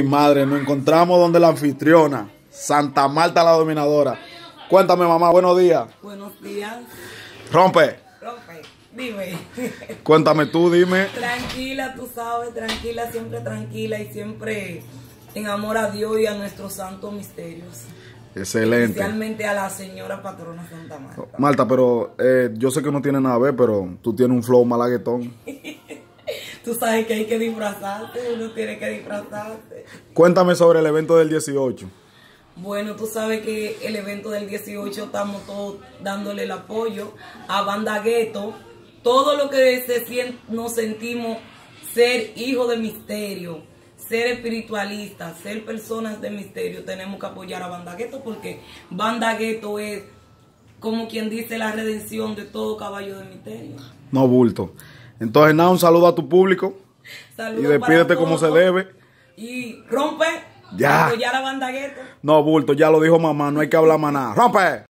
Madre, nos encontramos donde la anfitriona, Santa Marta la dominadora. Cuéntame, mamá, buenos días. Buenos días. Rompe. Rompe, dime. Cuéntame tú, dime. Tranquila, tú sabes, tranquila, y siempre en amor a Dios y a nuestros santos misterios. Excelente. Especialmente a la señora patrona Santa Marta. Marta, pero yo sé que no tiene nada que ver, pero tú tienes un flow malaguetón. Tú sabes que hay que disfrazarte, uno tiene que disfrazarse. Cuéntame sobre el evento del 18. Bueno, tú sabes que el evento del 18 estamos todos dándole el apoyo a Banda Ghetto. Todo lo que nos sentimos ser hijos de misterio, ser espiritualistas, ser personas de misterio, tenemos que apoyar a Banda Ghetto porque Banda Ghetto es, como quien dice, la redención de todo caballo de misterio. No bulto. Entonces, nada, un saludo a tu público. Saludos y despídete como se debe. Y rompe. Ya. Apoyar a Banda Ghetto. No bulto, ya lo dijo mamá, no hay que hablar más nada. ¡Rompe!